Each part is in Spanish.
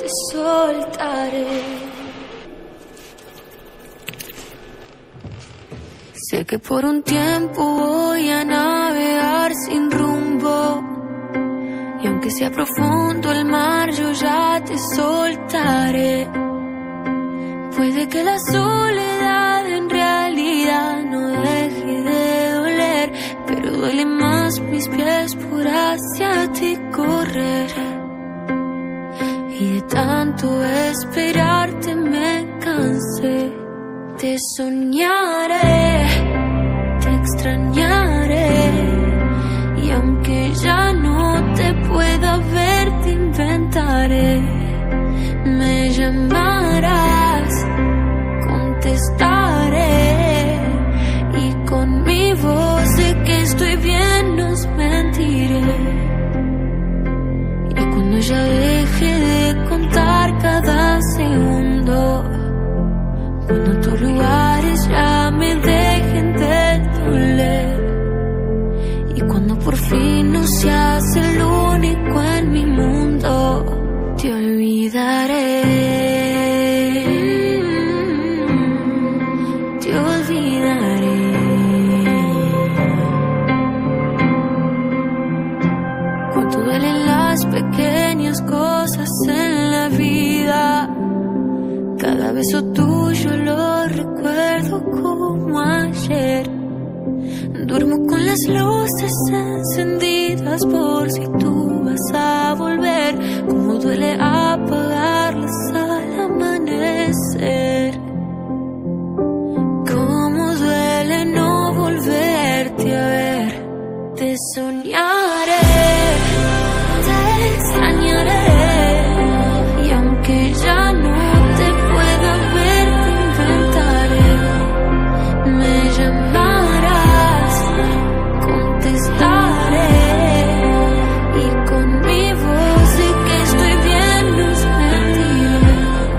te soltaré. Sé que por un tiempo voy a navegar sin rumbo, y aunque sea profundo el mar, yo ya te soltaré. Puede que la soledad en realidad no deje de doler, pero duelen más mis pies por hacia ti correr. Y de tanto esperarte me cansé. Te soñaré, te extrañaré, y aunque ya no te pueda ver, te inventaré. Me llamarás, contestaré, y con mi voz de que estoy bien nos mentiré. Y cuando ya deje de contar cada segundo, cuando tus lugares ya me dejen de doler, y cuando por fin no seas el único en mi mundo, te olvidaré, te olvidaré. Cuánto duelen las pequeñas cosas en la vida. Cada beso tuyo lo recuerdo como ayer. Duermo con las luces encendidas por si tú vas a volver. Como duele apagarlas al amanecer. Como duele no volverte a ver. Te soñaré, te extrañaré, y aunque ya no te pueda ver, te inventaré. Me llamarás, contestaré, y con mi voz de que estoy bien nos mentiré.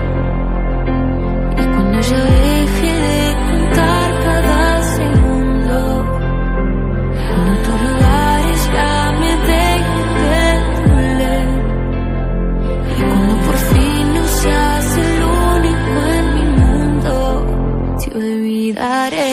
Y cuando ya deje de contar cada segundo, cuando tus lugares ya me dejen de doler, y cuando por fin no seas el único en mi mundo, te olvidaré.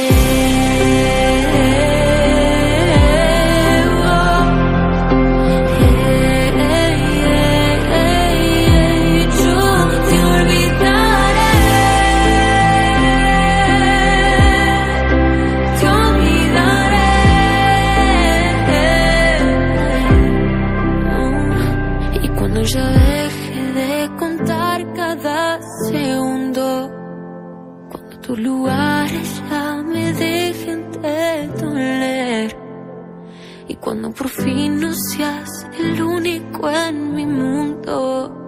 Cuando ya deje de contar cada segundo, cuando tus lugares ya me dejen de doler, y cuando por fin no seas el único en mi mundo.